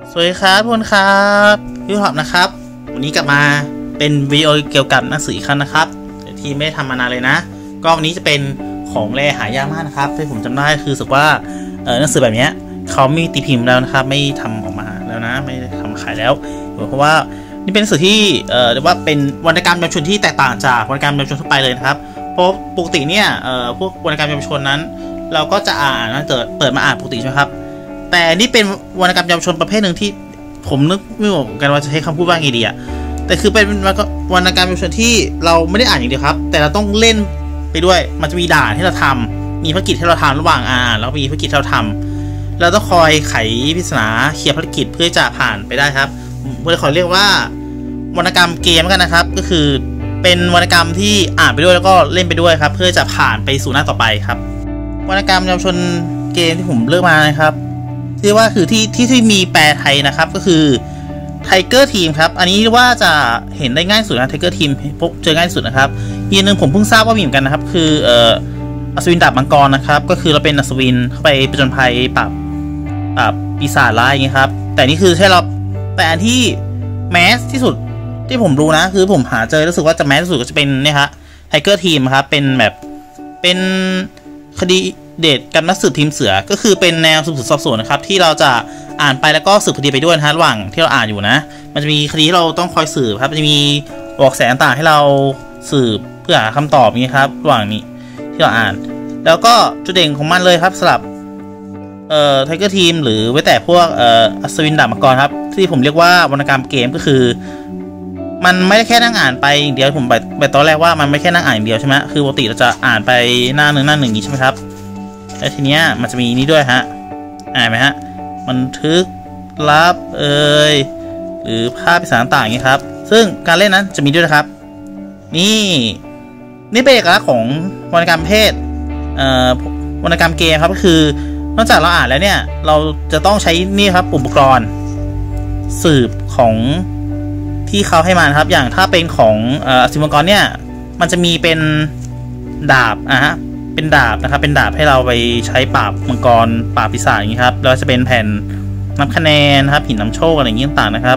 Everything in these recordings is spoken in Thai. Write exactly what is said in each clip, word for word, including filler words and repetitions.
สวัสดีครับทุกคนครับพี่ท็อปนะครับวันนี้กลับมาเป็นวิดีโอเกี่ยวกับหนังสืออีกครั้งนะครับที่ไม่ได้ทำมานานเลยนะก็วันนี้จะเป็นของแรหายากมากนะครับที่ผมจำได้คือรู้สึกว่าเออหนังสือแบบนี้เขาไม่ตีพิมพ์แล้วนะครับไม่ทำออกมาแล้วนะไม่ทำขายแล้วเพราะว่านี่เป็นหนังสือที่เอ่อเรียกว่าเป็นวรรณกรรมเยาวชนที่แตกต่างจากวรรณกรรมเยาวชนทั่วไปเลยนะครับเพราะปกติเนี่ยเอ่อพวกวรรณกรรมเยาวชนนั้นเราก็จะอ่านนะเปิดเปิดมาอ่านปกติใช่ไหมครับแต่นี่เป็นวรรณกรรมเยาวชนประเภทหนึ่งที่ผมนึกไม่ออกกันว่าจะใช้คำพูดว่าไงดีอะแต่คือเป็นวรรณกรรมเยาวชนที่เราไม่ได้อ่านอย่างเดียวครับแต่เราต้องเล่นไปด้วยมันจะมีด่านที่เราทำมีภารกิจที่เราทำระหว่างอ่านแล้วมีภารกิจที่เราทำเราต้องคอยไขปริศนาเคลียร์ภารกิจเพื่อจะผ่านไปได้ครับผมเลยขอเรียกว่าวรรณกรรมเกมกันนะครับก็คือเป็นวรรณกรรมที่อ่านไปด้วยแล้วก็เล่นไปด้วยครับเพื่อจะผ่านไปสู่หน้าต่อไปครับวรรณกรรมเยาวชนเกมที่ผมเลือกมานะครับที่ว่าคือที่ที่ที่มีแปลไทยนะครับก็คือ Tiger Team ครับอันนี้ว่าจะเห็นได้ง่ายสุดนะ Tiger Team พบเจอง่ายสุดนะครับอีกนึงผมเพิ่งทราบว่ามีเหมือนกันนะครับคือเอ่ออัศวินดาบมังกรนะครับก็คือเราเป็นอัศวินเข้าไปผจญภัยปราบปราบปีศาจร้ายอย่างเงี้ยครับแต่นี่คือใช่เราแต่อันที่แมสที่สุดที่ผมรู้นะคือผมหาเจอรู้สึกว่าจะแมสที่สุดก็จะเป็นเนี่ยฮะ Tiger Team ครับเป็นแบบเป็นคดีเดทกับนักสืบทีมเสือก็คือเป็นแนวสืบสวนสอบสวนนะครับที่เราจะอ่านไปแล้วก็สืบคดีไปด้วยนะระหว่างที่เราอ่านอยู่นะมันจะมีคดีที่เราต้องคอยสืบครับมันจะมีเบาะแสต่างๆให้เราสืบเพื่อหาคำตอบนี้ครับระหว่างนี้ที่เราอ่านแล้วก็จุดเด่นของมันเลยครับสำหรับเอ่อ Tiger Team หรือไว้แต่พวกเอ่ออัศวินดาบมังกรครับที่ผมเรียกว่าวรรณกรรมเกมก็คือมันไม่ได้แค่นั่งอ่านไปอย่างเดียวผมไปตอนแรกว่ามันไม่แค่นั่งอ่านอย่างเดียวใช่ไหมคือปกติเราจะอ่านไปหน้าหนึ่งหน้าหนึ่งนี้ใช่ไหมครับแล้วทีเนี้ยมันจะมีนี้ด้วยฮะอ่านไหมฮะบันทึกลับเอ่ยหรือภาพภาษาต่างๆอย่างนี้ครับซึ่งการเล่นนั้นจะมีด้วยนะครับนี่นี่เป็นเอกลักษณ์ของวรรณกรรมเพศเอ่อวรรณกรรมเกมครับก็คือนอกจากเราอ่านแล้วเนี่ยเราจะต้องใช้นี่ครับอุปกรณ์สืบของที่เขาให้มาครับอย่างถ้าเป็นของเอ่ออัศวินมังกรเนี่ยมันจะมีเป็นดาบอ่ะฮะเป็นดาบนะครับเป็นดาบให้เราไปใช้ปราบมังกรปราบปีศาจอย่างนี้ครับแล้วจะเป็นแผ่นนับคะแนนครับหินนำโชคอะไรอย่างนี้ต่างๆนะครับ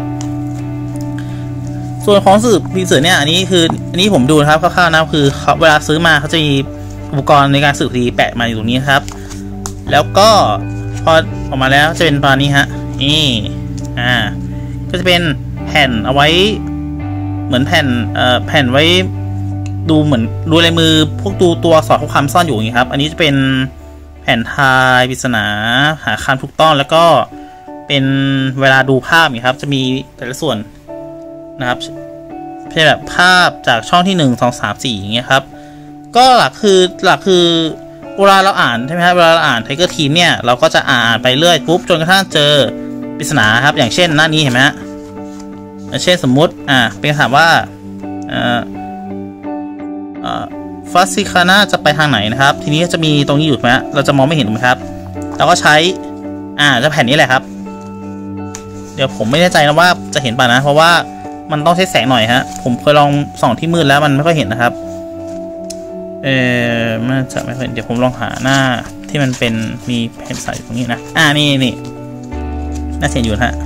ส่วนของสืบปีศาจเนี่ยอันนี้คืออันนี้ผมดูนะครับคร่าวๆนะคือเวลาซื้อมาเขาจะมีอุปกรณ์ในการสืบคดีแปะมาอยู่ตรงนี้ครับแล้วก็พอออกมาแล้วจะเป็นตอนนี้ฮะนี่อ่าก็จะเป็นแผ่นเอาไว้เหมือนแผ่นเอ่อแผ่นไว้ดูเหมือนดูลายมือพวกดูตัวสอดข้อความซ่อนอยู่อย่างนี้ครับอันนี้จะเป็นแผ่นทายปริศนาหาคำถูกต้องแล้วก็เป็นเวลาดูภาพนี่ครับจะมีแต่ละส่วนนะครับเป็นแบบภาพจากช่องที่หนึ่ง สอง สาม สี่อย่างเงี้ยครับก็หลักคือหลักคือเวลาเราอ่านใช่ไหมครับเวลาเราอ่าน Tiger Team เนี่ยเราก็จะอ่านไปเรื่อยปุ๊บจนกระทั่งเจอปริศนาครับอย่างเช่นหน้านี้เห็นไหมฮะเช่นสมมุติอ่าเป็นคำถามว่าอ่าฟาซิคาน่าจะไปทางไหนนะครับทีนี้จะมีตรงนี้อยู่ไหมเราจะมองไม่เห็นถูกไหมครับเราก็ใช้อ่าจะแผ่นนี้แหละครับเดี๋ยวผมไม่แน่ใจนะว่าจะเห็นป่ะนะเพราะว่ามันต้องใช้แสงหน่อยฮะผมเคยลองส่องที่มืดแล้วมันไม่ค่อยเห็นนะครับเออมันจะไม่ค่อยเดี๋ยวผมลองหาหน้าที่มันเป็นมีแผ่นใสตรงนี้นะอ่านี่นี่น่าเห็นอยู่ฮะ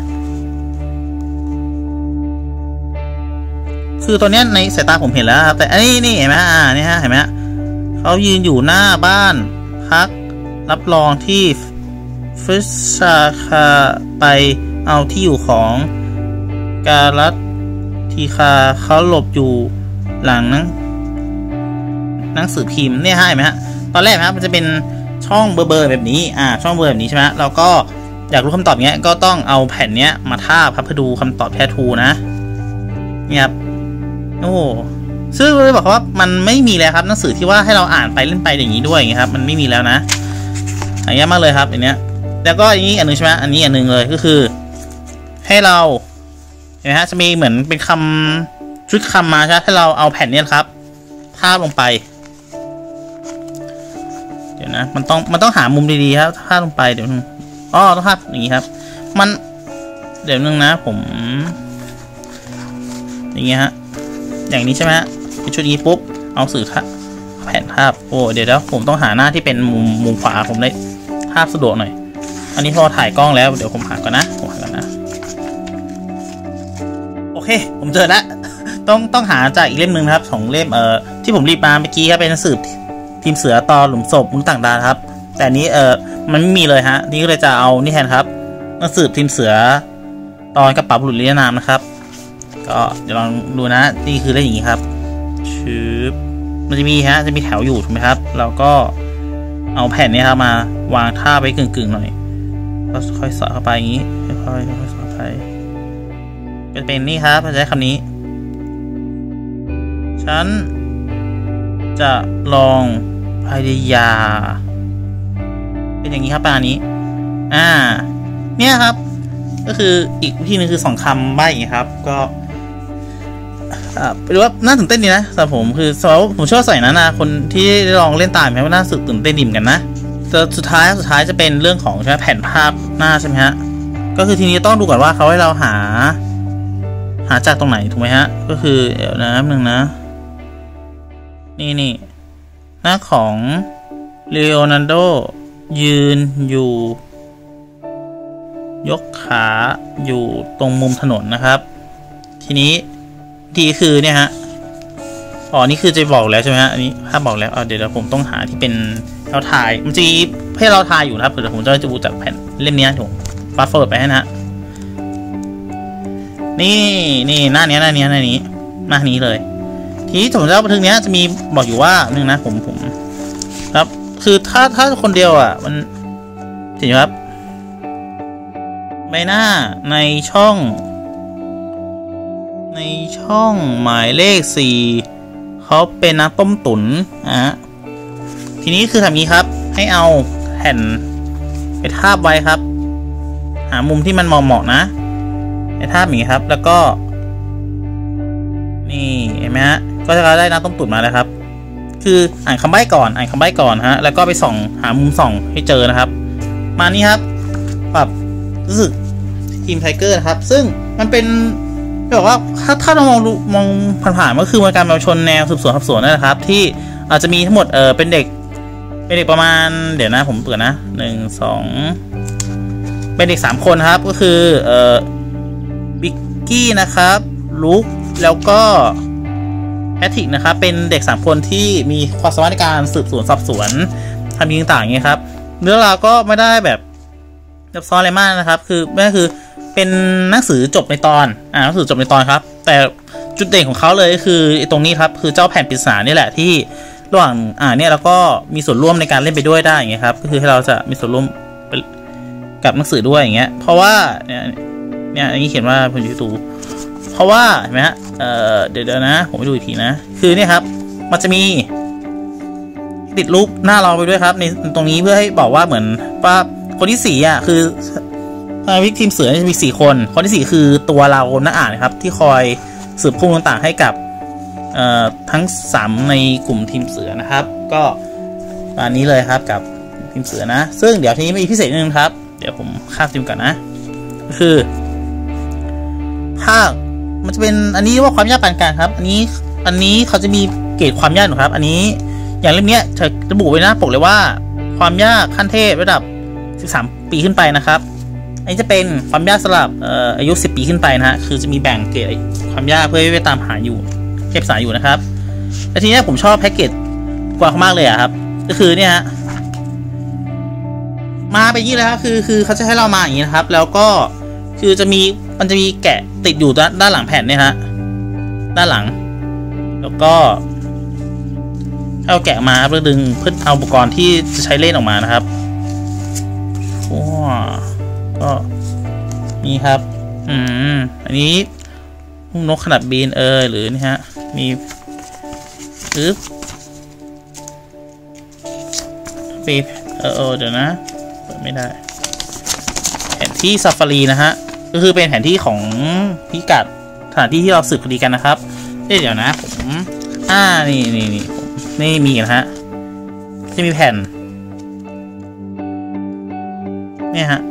คือตัวนี้ในสายตาผมเห็นแล้วครับแต่อันนี้นี่เห็นไหมอ่านี่ฮะเห็นไหมเขายืนอยู่หน้าบ้านพักรับรองที่ฟิชชาคาไปเอาที่อยู่ของการัตทีคาเขาหลบอยู่หลังนังหนังสือพิมพ์เนี่ยฮะเห็นไหมฮะตอนแรกครับมันจะเป็นช่องเบอร์เบอร์แบบนี้อ่าช่องเบอร์แบบนี้ใช่ไหมเราก็อยากรู้คำตอบเนี้ยก็ต้องเอาแผ่นเนี้ยมาทาบครับเพื่อดูคำตอบแท้ทูนะเนี่ยครับโอ้ซึ่งเลยบอกว่ามันไม่มีแล้วครับหนังสือที่ว่าให้เราอ่านไปเล่นไปอย่างนี้ด้วยอย่างเงี้ยครับมันไม่มีแล้วนะหายากมากเลยครับอันเนี้ยแล้วก็อันนี้อันนึงใช่ไหมอันนี้อันนึงเลยก็คือให้เราเห็นไหมฮะจะมีเหมือนเป็นคำชุดคำมาใช่ไหมให้เราเอาแผ่นนี้ครับทาบลงไปเดี๋ยวนะมันต้องมันต้องหามุมดีๆครับทาบลงไปเดี๋ยวอ๋อต้องทาบอย่างนี้ครับมันเดี๋ยวนึงนะผมอย่างเงี้ยฮะอย่างนี้ใช่ไหมฮะเป็นชุดนี้ปุ๊บเอาสื่อแผ่นภาพโอ้เดี๋ยวแล้วผมต้องหาหน้าที่เป็นมุมมุมขวาผมได้ภาพสะดวกหน่อยอันนี้พอถ่ายกล้องแล้วเดี๋ยวผมหาก่อนนะผมหาก่อนนะเคผมเจอแล้วต้องต้องหาจากอีกเล่มหนึ่งครับของเล่มเอ่อที่ผมรีบมาเมื่อกี้ครับเป็นหนังสือทีมเสือตอนหลุมศพมนุษย์ต่างดาวครับแต่นี้เอ่อมันไม่มีเลยฮะนี่ก็เลยจะเอานี่แทนครับหนังสือทีมเสือตอนกระเป๋าบุรุษนิรนามนะครับก็เดี๋ยวลองดูนะนี่คือเล่นอย่างนี้ครับชืบมันจะมีฮะจะมีแถวอยู่ถูกไหมครับเราก็เอาแผ่นนี้ครับมาวางท่าไว้กึ่งๆหน่อยก็ค่อยสอดเข้าไปอย่างนี้ค่อยๆค่อยๆสอดไปเป็นเป็นนี่ครับใช้คำนี้ฉันจะลองพยายามเป็นอย่างนี้ครับประมาณนี้อ่าเนี่ยครับก็คืออีกวิธีนึงคือสองคำใบ้อย่างนี้ครับก็อ่าหรือว่าน่าตื่นเต้นดีนะสำหรับผมคือสำหรับผมชอบใส่นั้นนะคนที่ลองเล่นตามไหมว่าน่าสึกตื่นเต้นดิ่มกันนะแต่สุดท้ายสุดท้ายจะเป็นเรื่องของใช่ไหมแผ่นภาพหน้าใช่ไหมฮะก็คือทีนี้ต้องดูก่อนว่าเขาให้เราหาหาจากตรงไหนถูกไหมฮะก็คือเดี๋ยวนะหนึ่งนะนี่นี่หน้าของเลโอนาร์โดยืนอยู่ยกขาอยู่ตรงมุมถนนนะครับทีนี้ทีคือเนี่ยฮะอ๋อนี่คือจะบอกแล้วใช่ไหมฮะอันนี้ภาพบอกแล้วเดี๋ยวผมต้องหาที่เป็นเราถ่ายมันจะให้เราถ่ายอยู่นะครับเดี๋ยวผมจะจะดูจากแผ่นเล่มนี้ผมฟาสต์ฟอร์เวิร์ดไปให้นะฮะนี่นี่หน้านี้หน้านี้หน้านี้หน้านี้เลยทีนี้ผมจะบันทึกนี้จะมีบอกอยู่ว่าหนึ่งนะผมผมครับคือถ้าถ้าคนเดียวอ่ะมันเห็นไหมครับใบหน้าในช่องในช่องหมายเลขสี่เขาเป็นนักต้มตุ๋นอ่ะทีนี้คือทำนี้ครับให้เอาแผ่นไปทาบไว้ครับหามุมที่มันเหมาะๆนะไปทาบอย่างนี้ครับแล้วก็นี่เห็นไหมฮะก็จะได้นักต้มตุ๋นมาแล้วครับคืออ่านคำใบ้ก่อนอ่านคำใบ้ก่อนฮะแล้วก็ไปส่องหามุมส่องให้เจอนะครับมานี่ครับแบบรู้สึกทีมไทเกอร์นะครับซึ่งมันเป็นแบบว่าถ้าถ้าเรามองมองผ่านๆก็คือมันการมาชนแนวสืบสวนสอบสวนนั่นแหละครับที่อาจจะมีทั้งหมดเออเป็นเด็กเป็นเด็กประมาณเดี๋ยวนะผมเปิดนะหนึ่งสองเป็นเด็กสามคนครับก็คือเออบิ๊กกี้นะครับลุคแล้วก็แพทริกนะครับเป็นเด็กสามคนที่มีความสามารถในการสืบสวนสอบสวนทำต่างๆอย่างเงี้ยครับเรื่องราวก็ไม่ได้แบบซับซ้อนอะไรมากนะครับคือแม่คือเป็นหนังสือจบในตอนอ่าหนังสือจบในตอนครับแต่จุดเด่นของเขาเลยคือตรงนี้ครับคือเจ้าแผ่นปริศนานี่แหละที่ระหว่างอ่าเนี่ยแล้วก็มีส่วนร่วมในการเล่นไปด้วยได้อย่างเงี้ยครับก็คือให้เราจะมีส่วนร่วมกับหนังสือด้วยอย่างเงี้ยเพราะว่าเนี่ยเนี่ยอันนี้เขียนว่าผมอยู่ตูเพราะว่าเห็นไหมฮะเอ่อเดี๋ยวนะผมไปดูอีกทีนะคือเนี่ยครับมันจะมีติดรูปหน้าเราไปด้วยครับในตรงนี้เพื่อให้บอกว่าเหมือนว่าคนที่สี่อ่ะคือวิกทีมเสือจะมีสี่คนคนที่สี่คือตัวเรานักอ่านครับที่คอยสืบข้อมูลต่างๆให้กับเอ่อทั้งสามในกลุ่มทีมเสือนะครับก็อันนี้เลยครับกับทีมเสือนะซึ่งเดี๋ยวทีนี้มีพิเศษนึงครับเดี๋ยวผมข้ามทีมก่อนนะก็คือภาคมันจะเป็นอันนี้ว่าความยากปานกลางครับอันนี้อันนี้เขาจะมีเกรดความยากหนูครับอันนี้อย่างเล่มนี้จะระบุไว้นะปกเลยว่าความยากขั้นเทพระดับสิบสามปีขึ้นไปนะครับอันนี้จะเป็นความยากสำหรับเอ่ออายุสิบปีขึ้นไปนะฮะคือจะมีแบ่งเกรดความยากเพื่อไปตามหาอยู่เก็บสายอยู่นะครับแต่ทีนี้ผมชอบแพ็กเกจกว้างมากเลยอะครับก็คือเนี่ยฮะมาไปยี่เลยครับคือคือเขาจะให้เรามาอย่างนี้นะครับแล้วก็คือจะมีมันจะมีแกะติดอยู่ด้านด้านหลังแผ่นเนี่ยฮะด้านหลังแล้วก็เอาแกะมาเพื่อดึงเพื่อเอาอุปกรณ์ที่จะใช้เล่นออกมานะครับว้าก็นี่ครับอืมอันนี้นกขนาดบินเออหรือนี่ฮะมีปึ๊บปีเออเออเดี๋ยวนะเปิดไม่ได้แผนที่ซาฟารีนะฮะก็คือเป็นแผนที่ของพิกัดสถานที่ที่เราสืบคดีกันนะครับเดี๋ยวนะผมอ่านี่นี่นี่นี่มีนะฮะจะมีแผ่นเนี่ยฮะ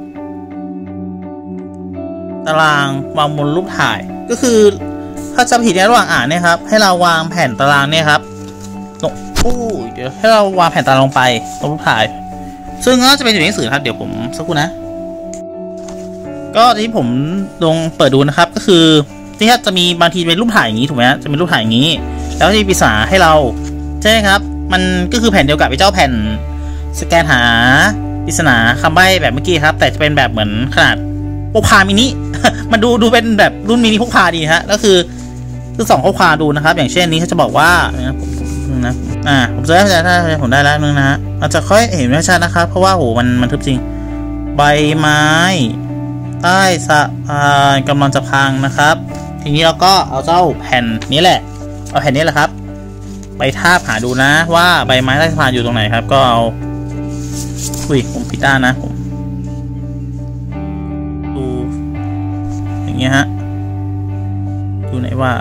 ตารางวางบนรูปถ่ายก็คือถ้าจำผิดในระหว่างอ่านเนี่ยครับให้เราวางแผ่นตารางเนี่ยครับลงอู้เดี๋ยวให้เราวางแผ่นตารางลงไปบนรูปถ่ายซึ่งน่าจะเป็นอยู่ในหนังสือครับเดี๋ยวผมสักครู่นะก็ที่ผมลงเปิดดูนะครับก็คือที่จะมีบางทีเป็นรูปถ่ายอย่างนี้ถูกไหมจะเป็นรูปถ่ายอย่างนี้แล้วจะมีปริศนาให้เราใช่ครับมันก็คือแผ่นเดียวกับไอ้เจ้าแผ่นสแกนหาปริศนาคำใบ้แบบเมื่อกี้ครับแต่จะเป็นแบบเหมือนขนาดพกพามินิ มันดูดูเป็นแบบรุ่นมินิพกพาดีฮะแล้วคือคือสองพกพาดูนะครับอย่างเช่นนี้เขาจะบอกว่านะอ่าผมจะได้ถ้าผมได้แล้วนึงนะฮะอาจจะค่อยเห็นไม่ชัดนะครับเพราะว่าโหมันมันทึบจริงใบไม้ใต้สะพานกำลังจะพังนะครับทีนี้เราก็เอาเจ้าแผ่นนี้แหละเอาแผ่นนี้แหละครับไปทาบหาดูนะว่าใบไม้ใต้สะพานอยู่ตรงไหนครับก็เอาอุ้ยผมผิดด้านนะผมดูอย่างเงี้ยฮะดูไหนว่า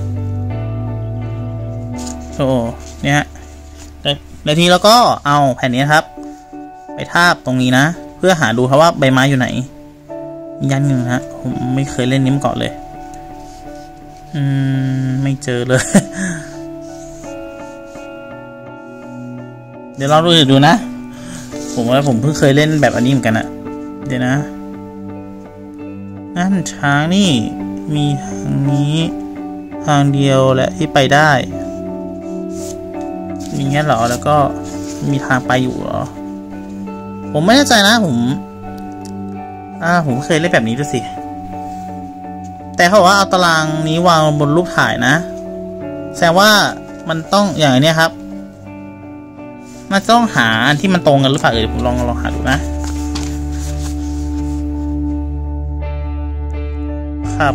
โอ้เนี่ยแล้วทีนี้เราก็เอาแผ่นนี้ครับไปทาบตรงนี้นะเพื่อหาดูครับว่าใบไม้อยู่ไหนมียันหนึ่งฮะผมไม่เคยเล่นนี้มาก่อนเลยอืมไม่เจอเลย เดี๋ยวเราดูดูนะผมว่าผมเพิ่งเคยเล่นแบบอันนี้เหมือนกันอะเดี๋ยวนะนั่นช้างนี่มีทางนี้ทางเดียวแหละที่ไปได้มีแค่หรอแล้วก็มีทางไปอยู่หรอผมไม่แน่ใจนะผมอ่าผมเคยเล่นแบบนี้ด้วยสิแต่เขาบอกว่าเอาตารางนี้วางบนรูปถ่ายนะแสดงว่ามันต้องอย่างนี้ครับมันต้องหาอันที่มันตรงกันหรือเปล่าเออผมลองลองหาดูนะครับ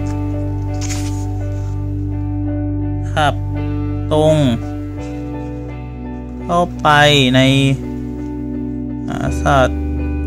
ครับตรงเข้าไปในหาสัตว์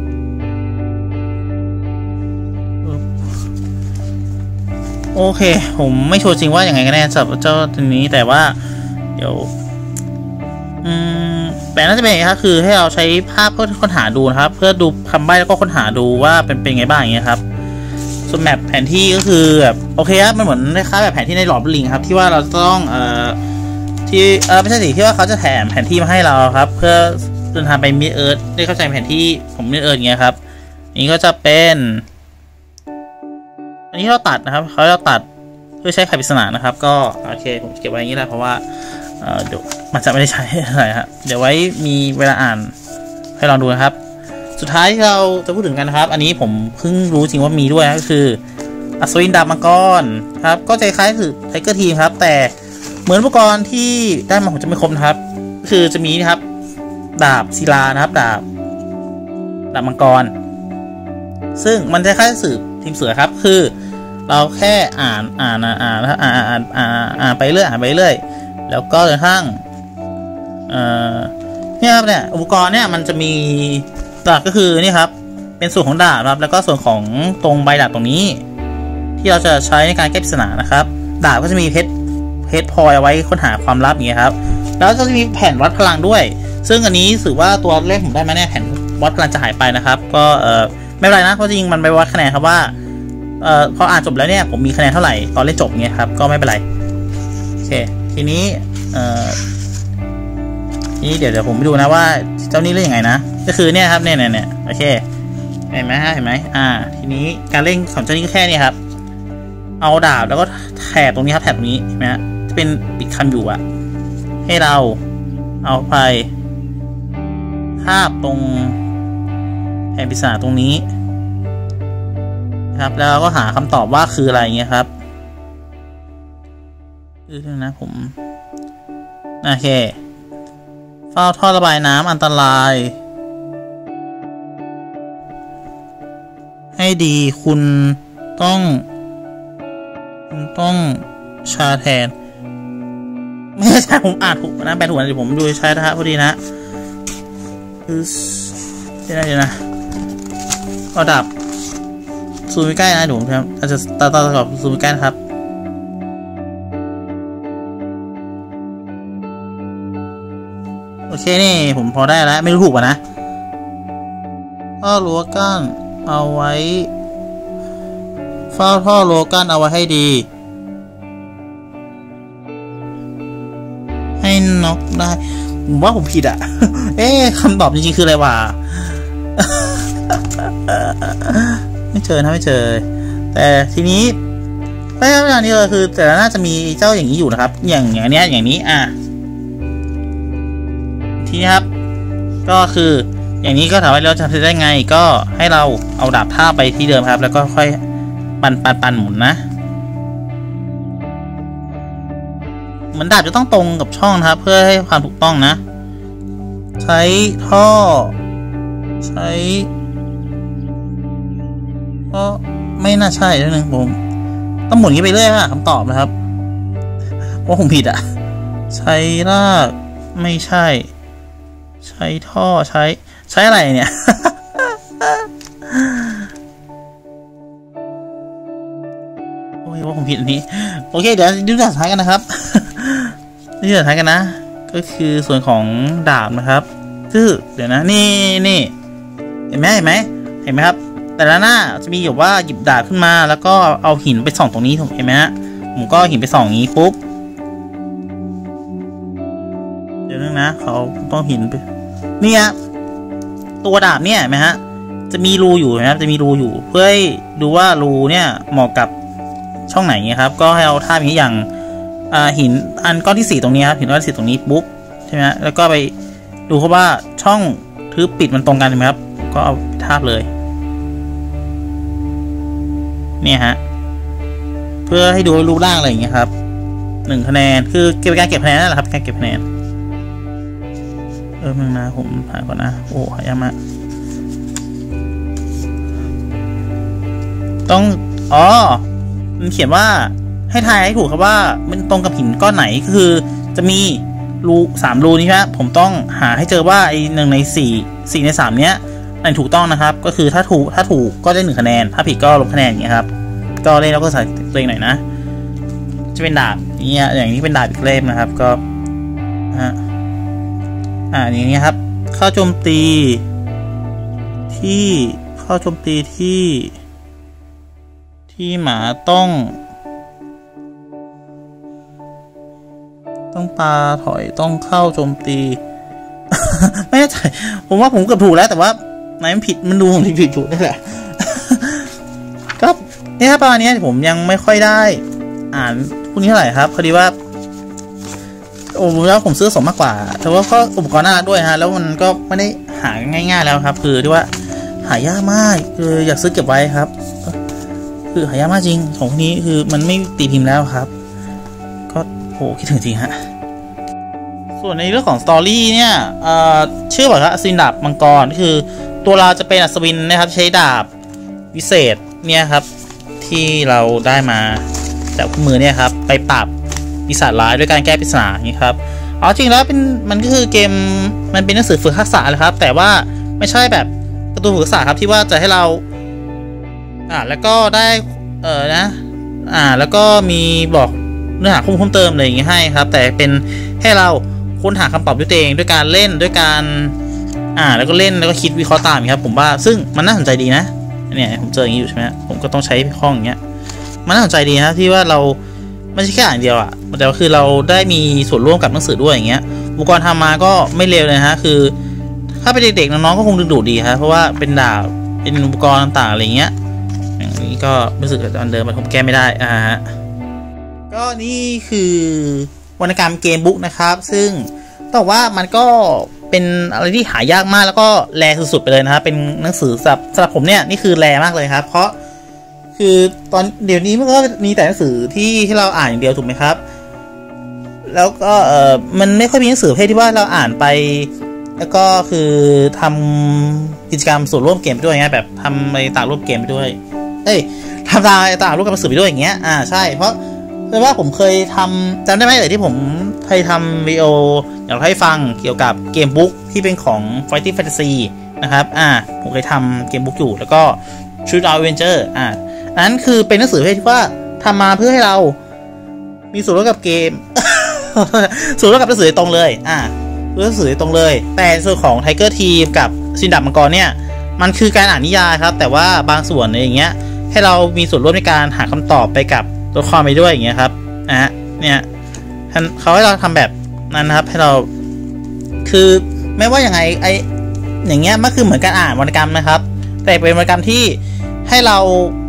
โอเคผมไม่ชัวร์จริงว่าอย่างไงกันแน่สำหรับเจ้าตัวนี้แต่ว่าเดี๋ยวอืมแต่น่าจะเป็นไงครับคือให้เราใช้ภาพเพื่อค้นหาดูนะครับเพื่อดูคำใบ้แล้วก็ค้นหาดูว่าเป็นเป็นไงบ้างอย่างเงี้ยครับส่วนแมปแผนที่ก็คือแบบโอเคครับมันเหมือนคล้ายๆแบบแผนที่ในหลอดลิงครับที่ว่าเราต้องเอ่อที่เออไม่ใช่สิที่ว่าเขาจะแถมแผนที่มาให้เราครับเพื่อเดินทางไปมิดเอิร์ธได้เข้าใจแผนที่ของมิดเอิร์ธเงี้ยครับนี้ก็จะเป็นอันนี้เราตัดนะครับเขาจะตัดเพื่อใช้ไขปริศนานะครับก็โอเคผมเก็บไว้อย่างนี้แหละเพราะว่าเอ่อเดี๋ยวมันจะไม่ได้ใช้อะไรครับเดี๋ยวไว้มีเวลาอ่านให้ลองดูนะครับสุดท้ายที่เราจะพูดถึงกันนะครับอันนี้ผมเพิ่งรู้จริงว่ามีด้วยก็คืออัศวินดาบมังกรครับก็ใจคล้ายคือไทเกอร์ทีมครับแต่เหมือนอุปกรณ์ที่ได้มาผมจะไม่ครบนะครับคือจะมีนะครับดาบศิลานะครับดาบดาบมังกรซึ่งมันจะคล้ายสืบทีมเสือครับคือเราแค่อ่านอ่านอ่านอ่านอ่านอ่านอ่านไปเรื่อยอ่านไปเรื่อยแล้วก็จนกระทั่งเอ่อเนี่ยครับเนี่ยอุปกรณ์เนี่ยมันจะมีดาบก็คือนี่ครับเป็นส่วนของดาบครับแล้วก็ส่วนของตรงใบดาบตรงนี้ที่เราจะใช้ในการแก้ปริศนานะครับดาบก็จะมีเพชรเพชรพลอยเอาไว้ค้นหาความลับอย่างเงี้ยครับแล้วก็จะมีแผ่นวัดพลังด้วยซึ่งอันนี้ถือว่าตัวเล่มผมได้มาเนี่ยแผ่นวัดพลังจะหายไปนะครับก็เออไม่เป็นไรนะเพราะจริงมันไปวัดคะแนนครับว่าเอ่อพออ่านจบแล้วเนี่ยผมมีคะแนนเท่าไหร่ตอนเล่นจบเงี้ยครับก็ไม่เป็นไรโอเคทีนี้เอ่อทีนี้เดี๋ยวเดี๋ยวผมไปดูนะว่าเจ้านี้เล่นยังไงนะก็คือเนี่ยครับเนี่ยเนี่ยเนี่ยโอเคเห็นไหมฮะเห็นไหมอ่าทีนี้การเล่นของเจ้านี้ก็แค่นี้ครับเอาดาบแล้วก็แถบตรงนี้ครับแถบตรงนี้เห็นไหมฮะจะเป็นปิดคำอยู่อะให้เราเอาไปภาพตรงแผ่นปริศนาตรงนี้ครับแล้วก็หาคำตอบว่าคืออะไรเงี้ยครับคือนะผมโอเคเฝ้าท่อระบายน้ำอันตรายให้ดีคุณต้องคุณต้องชาแทนไม่ใช่ผมอ่านถูกนะแปลถูกนะเดี๋ยวผมดูใช้นะฮะพอดีนะคือเดี๋ยวนะเดี๋ยวนะเอาดับซูมใกล้นะเดี๋ยวผมอาจจะตัดต่อกับซูมใกล้นะครับโอเคนี่ผมพอได้แล้วไม่รู้ถูกป่ะนะท่อรั้วกั้นเอาไว้เฝ้าท่อรั้วกั้นเอาไว้ให้ดีให้น็อกได้ผมว่าผมผิดอ่ะ เอ๊ะคำตอบจริงๆคืออะไรวะ ไม่เจอนะไม่เจอแต่ทีนี้ไม่ใช่ไม่ใช่นี่เลยคือแต่น่าจะมีเจ้าอย่างนี้อยู่นะครับ อย่างอย่างเนี้ยอย่างนี้อ่ะทีนี้ครับก็คืออย่างนี้ก็ถามว่าเราจะทำได้ไงก็ให้เราเอาดาบท่าไปที่เดิมครับแล้วก็ค่อยปันปันปันหมุนนะเหมือนดาบจะต้องตรงกับช่องนะครับเพื่อให้ความถูกต้องนะใช้ท่อใช้ก็ไม่น่าใช่นิดนึงผมต้องหมุนนี้ไปเรื่อยค่ะคำตอบนะครับว่าผมผิดอ่ะใช้ลากไม่ใช่ใช้ท่อใช้ใช้อะไรเนี่ย โอ้ยว่าผมผิดอันนี้โอเคเดี๋ยวดูด่านท้ายกันนะครับดูด่านท้ายกันนะก็คือส่วนของดาบนะครับคือเดี๋ยวนะนี่นี่เห็นไหมเห็นไหมเห็นไหมครับแต่ละหน้าจะมีอยู่ว่าหยิบดาบขึ้นมาแล้วก็เอาหินไปส่องตรงนี้ถูกเห็นไหมฮะผมก็หินไปส่องอย่างนี้ปุ๊บเดี๋ยวนึงนะเขาต้องหินไปนี่ฮะตัวดาบเนี่ยเห็นไหมฮะจะมีรูอยู่นะครับจะมีรูอยู่เพื่อให้ดูว่ารูเนี่ยเหมาะกับช่องไหนครับก็ให้เอาท่านี้อย่างหินอันก้อนที่สี่ตรงนี้ครับหินก้อนที่สี่ตรงนี้ปุ๊บใช่ไหมฮะแล้วก็ไปดูครับว่าช่องทึบปิดมันตรงกันไหมครับก็เอาทาบเลยเนี่ยฮะเพื่อให้ดูรูปร่างอะไรอย่างเงี้ยครับหนึ่งคะแนนคือเก็บการเก็บคะแนนนั่นแหละครับการเก็บคะแนนเออมึงนะผมหาก่อนนะโอ้หายากมากต้องอ๋อมันเขียนว่าให้ทายให้ถูกครับว่ามันตรงกับหินก้อนไหนก็คือจะมีรูสามรูนี้ครับผมต้องหาให้เจอว่าไอ้หนึ่งในสี่สี่ในสามเนี้ยอันถูกต้องนะครับก็คือถ้าถูกถ้าถูกก็ได้หนึ่งคะแนนถ้าผิดก็ลบคะแนนอย่างเงี้ยครับก็เล่นแล้วก็ใส่ตัวเองหน่อยนะจะเป็นดาบอย่างเงี้ยอย่างนี้เป็นดาบอีกเล่มนะครับก็ฮะอ่าอย่างเงี้ยครับเข้าโจมตีที่เข้าโจมตีที่ที่หมาต้องต้องปาถอยต้องเข้าโจมตี ไม่แน่ใจผมว่าผมเกือบถูกแล้วแต่ว่าไหนมันผิดมันดูผมผิดถูกนี่แหละ ก็เนี่ยประมาณนี้ผมยังไม่ค่อยได้อ่านพวกนี้เท่าไหร่ครับพอดีว่าโอ้แล้วผมซื้อสมมากกว่าแต่ว่าก็อุปกรณ์น่ารักด้วยฮะแล้วมันก็ไม่ได้หาง่ายๆแล้วครับคือที่ว่าหายากมากคืออยากซื้อเก็บไว้ครับคือหายากมากจริงของพวกนี้คือมันไม่ตีพิมพ์แล้วครับก็โหคิดถึงจริงฮะส่วนในเรื่องของสตอรี่เนี่ยชื่อบอกว่าอัศวินดาบมังกรคือตัวเราจะเป็นอัศวินนะครับใช้ดาบวิเศษเนี่ยครับที่เราได้มาจากมือเนี่ยครับไปปราบปีศาจร้ายด้วยการแก้ปริศนาอย่างนี้ครับอ๋อจริงแล้วเป็นมันก็คือเกมมันเป็นหนังสือฝึกทักษะเลยครับแต่ว่าไม่ใช่แบบการ์ตูนฝึกทักษะครับที่ว่าจะให้เราอ่าแล้วก็ได้เออนะอ่าแล้วก็มีบอกเนื้อหาเพิ่มเติมอะไรอย่างเงี้ยให้ครับแต่เป็นให้เราค้นหาคำตอบด้วยตัวเองด้วยการเล่นด้วยการอ่าแล้วก็เล่นแล้วก็คิดวิเคราะห์ตามครับผมว่าซึ่งมันน่าสนใจดีนะเนี่ยผมเจออย่างนี้อยู่ใช่ไหมผมก็ต้องใช้ข้ออย่างเงี้ยมันน่าสนใจดีนะที่ว่าเราไม่ใช่แค่อ่านเดียวอ่ะแต่ว่าคือเราได้มีส่วนร่วมกับหนังสือด้วยอย่างเงี้ยอุปกรณ์ทำมาก็ไม่เลวเลยฮะคือถ้าเป็นเด็กๆน้องๆก็คงดึงดูดดีครับเพราะว่าเป็นดาบเป็นอุปกรณ์ต่างๆอะไรเงี้ยอย่างนี้ก็รู้สึกตอนเดิมมันผมแก้ไม่ได้อ่าฮะก็นี่คือวรรณกรรมเกมบุ๊กนะครับซึ่งต้องบอกว่ามันก็เป็นอะไรที่หายากมากแล้วก็แรสุดๆไปเลยนะครับเป็นหนังสือสำหรับสำหรับผมเนี่ยนี่คือแรมากเลยครับเพราะคือตอนเดี๋ยวนี้มันก็มีแต่หนังสือที่ที่เราอ่านอย่างเดียวถูกไหมครับแล้วก็เออมันไม่ค่อยมีหนังสือประเภทที่ว่าเราอ่านไปแล้วก็คือทำกิจกรรมส่วนร่วมเกมไปด้วยไงแบบทำในต่างรูปเกมไปด้วยเอ้ยทำตามต่างรูปกับหนังสือไปด้วยอย่างเงี้ยอ่าใช่เพราะเพราะว่าผมเคยทำจำได้ไหมเอ่ยที่ผมเคยทำวิดีโออยากให้ฟังเกี่ยวกับเกมบุ๊กที่เป็นของ Fighting Fantasy นะครับอ่าผมเคยทำเกมบุ๊กอยู่แล้วก็ Shoot Out Adventure อ่านั้นคือเป็นหนังสือประเภทที่ว่าทำมาเพื่อให้เรามีส่วนร่วมกับเกม ส่วนร่วมกับหนังสือตรงเลยอ่าหนังสือตรงเลยแต่ส่วนของ Tiger Team กับชินดาบมังกรเนี่ยมันคือการอ่านนิยายครับแต่ว่าบางส่วนอย่างเงี้ยให้เรามีส่วนร่วมในการหาคำตอบไปกับตัวละครไปด้วยอย่างเงี้ยครับอ่ะเนี่ยเขาให้เราทำแบบนั้นนะครับให้เราคือไม่ว่าอย่างไงไออย่างเงี้ยมันคือเหมือนการอ่านวรรณกรรมนะครับแต่เป็นวรรณกรรมที่ให้เรา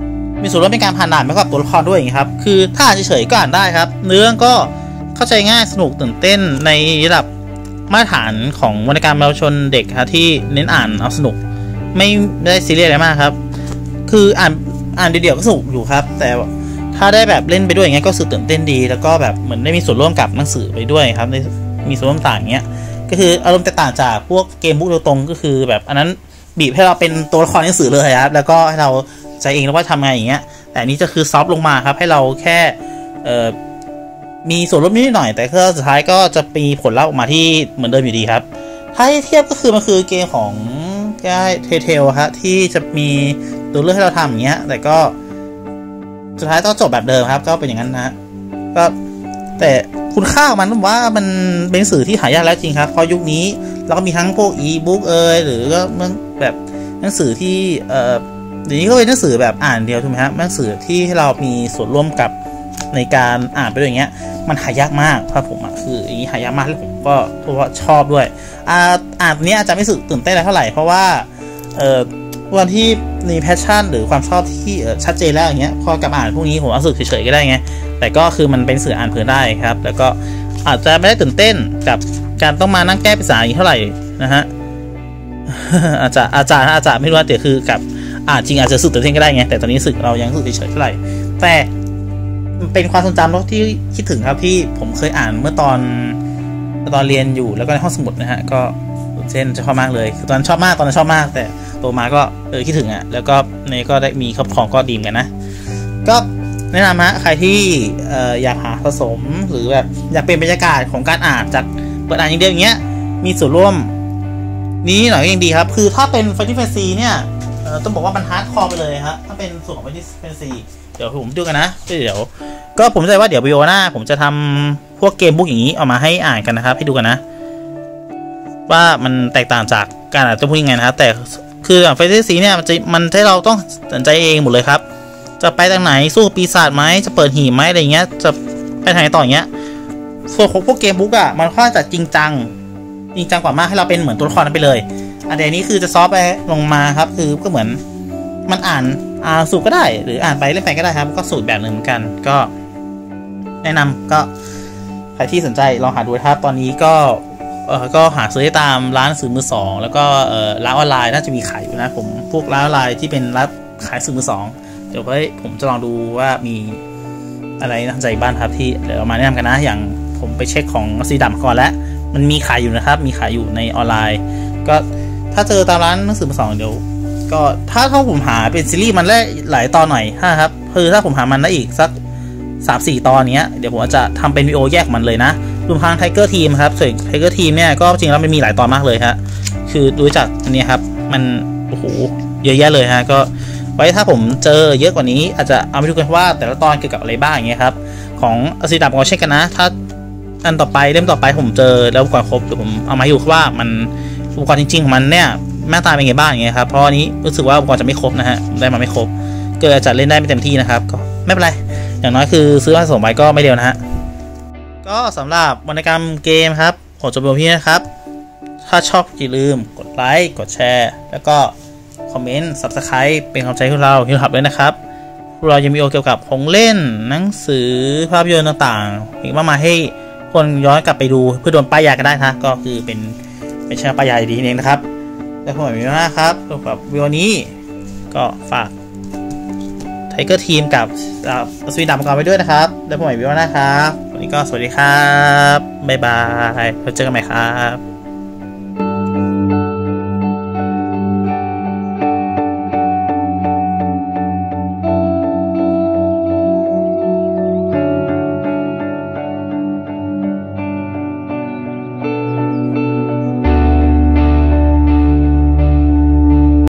มีส่วนร่วมในการผ่านด่านไปกับตัวละครด้วยอย่างนี้ครับคือถ้าอ่านเฉยๆก็อ่านได้ครับเนื้อก็เข้าใจง่ายสนุกตื่นเต้นในระดับมาตรฐานของวรรณกรรมเยาวชนเด็กครับที่เน้นอ่านเอาสนุกไม่ได้ซีเรียสอะไรมากครับคืออ่านอ่านเดี่ยวๆก็สนุกอยู่ครับแต่ถ้าได้แบบเล่นไปด้วยอย่างเงี้ยก็รู้สึกตื่นเต้นดีแล้วก็แบบเหมือนได้มีส่วนร่วมกับหนังสือไปด้วยครับได้มีส่วนร่วมต่างอย่างเงี้ยก็คืออารมณ์แตกต่างจากพวกเกมบุ๊กโดยตรงก็คือแบบอันนั้นบีบให้เราเป็นตัวละครหนังสือเลยครับแล้วก็ให้เราใจเองแล้วว่าทำไงอย่างเงี้ยแต่อันนี้จะคือซอฟต์ลงมาครับให้เราแค่เอ่อมีส่วนร่วมนิดหน่อยแต่ก็สุดท้ายก็จะมีผลลัพธ์ออกมาที่เหมือนเดิมอยู่ดีครับถ้าให้เทียบก็คือมันคือเกมของแค่เทเทลครับที่จะมีตัวเลือกให้เราทำอย่างเงี้ยแต่ก็สุดท้ายต้องจบแบบเดิมครับก็เป็นอย่างนั้นนะก็แต่คุณค่าของมันผมว่ามันเป็นหนังสือที่หายากแล้วจริงครับเพราะยุคนี้เราก็มีทั้งพวกอีบุ๊กเอยหรือก็แบบหนังสือที่เอ่อเดี๋ยวนี้ก็เป็นหนังสือแบบอ่านเดียวถูกไหมครับหนังสือที่ให้เรามีส่วนร่วมกับในการอ่านไปด้วยอย่างเงี้ยมันหายากมากครับผมอะคืออย่างนี้หายากมากแล้วผมก็เพราะว่าชอบด้วยอ่าอ่านเนี้ยอาจจะไม่สึกตื่นเต้นอะไรเท่าไหร่เพราะว่าเอ่อวันที่มีแพชชั่นหรือความชอบที่ชัดเจนแล้วอย่างเงี้ยพอกลับอ่านพวกนี้ผมรู้สึกเฉยๆก็ได้ไงแต่ก็คือมันเป็นสื่ออ่านเพลินได้ครับแล้วก็อาจจะไม่ได้ตื่นเต้นกับการต้องมานั่งแก้ปริศนาอย่างเท่าไหร่นะฮะ อาจจะอาจารย์อาจารย์ไม่รู้ว่าแต่คือกับอ่านจริงอาจจะสึกตื่นเต้นก็ได้ไงแต่ตอนนี้สึกเรายังสึกเฉยๆเท่าไหร่แต่เป็นความทรงจำที่คิดถึงครับที่ผมเคยอ่านเมื่อตอนตอนเรียนอยู่แล้วก็ในห้องสมุดนะฮะก็เช่นชอบมากเลยคือตอนชอบมากตอนนั้นชอบมากแต่โตมาก็เออคิดถึงอ่ะแล้วก็ในก็ได้มีครอบครองก็ดีกันนะก็แนะนำฮะใครที่เอ่ออยากหาผสมหรือแบบอยากเป็นบรรยากาศของการอ่านจากเปิดอ่านอย่างเดียวอย่างเงี้ยมีส่วนร่วมนี้หน่อยก็ยังดีครับคือถ้าเป็นFinal Fantasyเนี่ยเอ่อต้องบอกว่ามันฮาร์ดคอร์ไปเลยครับถ้าเป็นส่วนของFinal Fantasyเดี๋ยวผมดูกันนะเดี๋ยวก็ผมใจว่าเดี๋ยววิดีโอหน้าผมจะทำพวกเกมบุ๊กอย่างนี้ออกมาให้อ่านกันนะครับให้ดูกันนะว่ามันแตกต่างจากการอ่านตัวพวกยังไงนะครับแต่คืออย่างFinal Fantasyเนี่ยมันจะมันให้เราต้องตัดสินใจเองหมดเลยครับจะไปทางไหนสู้ปีศาจไหมจะเปิดหีบไหมอะไรเงี้ยจะไปทางไหนต่ออย่างเงี้ยส่วนของพวกเกมบุ๊กอ่ะมันค่อนข้างจะจริงจังจริงจังกว่ามากให้เราเป็นเหมือนตัวละครนั้นไปเลยอันเดี๋ยวนี้คือจะซอฟต์ไปลงมาครับคือก็เหมือนมันอ่านอ่านสูตรก็ได้หรืออ่านไปเล่นไปก็ได้ครับก็สูตรแบบหนึ่งเหมือนกันก็แนะนำก็ใครที่สนใจลองหาดูครับตอนนี้ก็เออก็หาซื้อได้ตามร้านสื่อมือสองแล้วก็เออร้านออนไลน์น่าจะมีขายอยู่นะผมพวกร้านออนไลน์ที่เป็นร้านขายสื่อมือสองเดี๋ยวไว้ผมจะลองดูว่ามีอะไรน่าสนใจบ้างครับที่เดี๋ยวเอามาแนะนำกันนะอย่างผมไปเช็คของซีดัมก่อนแล้วมันมีขายอยู่นะครับมีขายอยู่ในออนไลน์ก็ถ้าเจอตามร้านหนังสือมือสองเดี๋ยวก็ถ้าถ้าผมหาเป็นซีรีส์มันได้หลายตอนหน่อยครับคือถ้าผมหามันได้อีกสัก สามสี่ ตอนเนี้ยเดี๋ยวผมจะทำเป็นวิดีโอแยกมันเลยนะรวมทั้งไทเกอร์ทีมครับส่วนไทเกอร์ทีมเนี่ยก็จริงแล้วมันมีหลายตอนมากเลยฮะคือดูจากอันนี้ครับมันโอ้โหเยอะแยะเลยฮะก็ไว้ถ้าผมเจอเยอะกว่านี้อาจจะเอาไปดูกันว่าแต่ละตอนเกี่ยวกับอะไรบ้างอย่างเงี้ยครับของอสีดำก็เช็คกันนะถ้าอันต่อไปเล่มต่อไปผมเจอแล้วอุปกรณ์ครบเดี๋ยวผมเอามาให้ดูว่ามันอุปกรณ์จริงๆของมันเนี่ยหน้าตาเป็นไงบ้างอย่างเงี้ยครับเพราะอันนี้รู้สึกว่าอุปกรณ์จะไม่ครบนะฮะได้มาไม่ครบเกิดอาจจะเล่นได้ไม่เต็มที่นะครับก็ไม่เป็นไรอย่างน้อยคือซื้อมาสมไว้ก็ไม่เดียวนะฮะก็สำหรับวรรณกรรมเกมครับขอจบเพียงเท่านี้นะครับถ้าชอบอย่าลืมกดไลค์กดแชร์แล้วก็คอมเมนต์ ซับสไครบ์ เป็นกำลังใจให้เราฮิวทับด้วยนะครับเรายังมีโอเกี่ยวกับของเล่นหนังสือภาพยนตร์ต่างๆอีกมากมายให้คนย้อนกลับไปดูเพื่อโดนป้ายยากันได้นะก็คือเป็นเป็นช่องป้ายยาดีเองนะครับและผมมีมากครับสำหรับวิดีโอนี้ก็ฝากไทเกอร์ทีมกับสวีดัมก่อนไปด้วยนะครับแล้วผมใหม่วิดีโอนะครับวันนี้ก็สวัสดีครับบ๊ายบายแล้วเจอกันใหม่ครับ